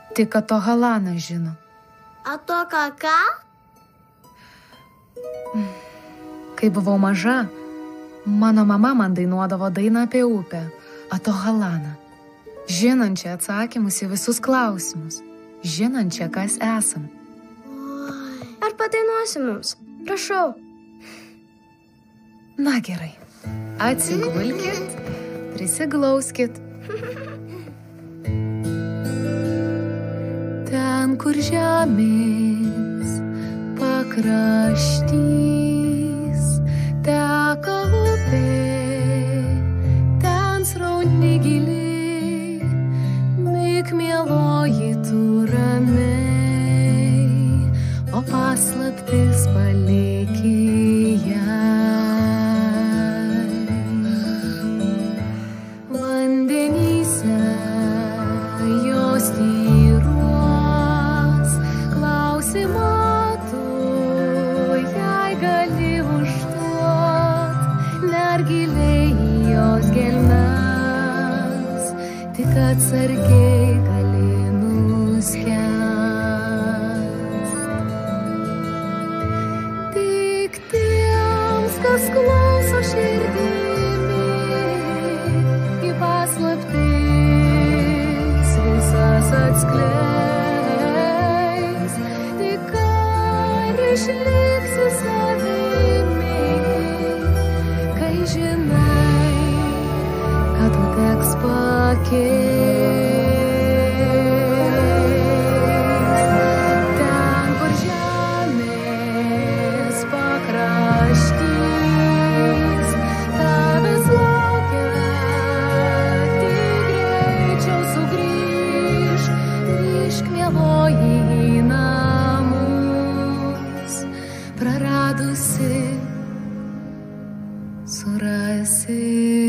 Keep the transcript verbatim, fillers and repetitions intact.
Tik kad to Halana žino. A to ką ką? Kai buvau maža, mano mama man dainuodavo dainą apie upę, Ato Halaną. Žinančią atsakymus į visus klausimus. Žinančią, kas esam. Ar padainuosi mums? Prašau. Na gerai. Atsigulkit, prisiglauskit. Ten, kur žemės pakraštys, teka upė, ten srauni giliai, mik mieloji tu ramiai, o paslaptis paliki jai. Vandenyse jos tyruos, klausimą tu jai gali užduot, ner giliai jos gelmes, tik atsargiai gali nuskęst. Tik tiems, kas klauso širdimi, į paslaptis visas atskleis, tik ar išliksi savimi, kai žinai, kad tu teks pakeist. Ten, kur žemės pakraštys, tavęs laukia, tik greičiau sugrįžk, grįžk mieloji į namus, praradusi surasi.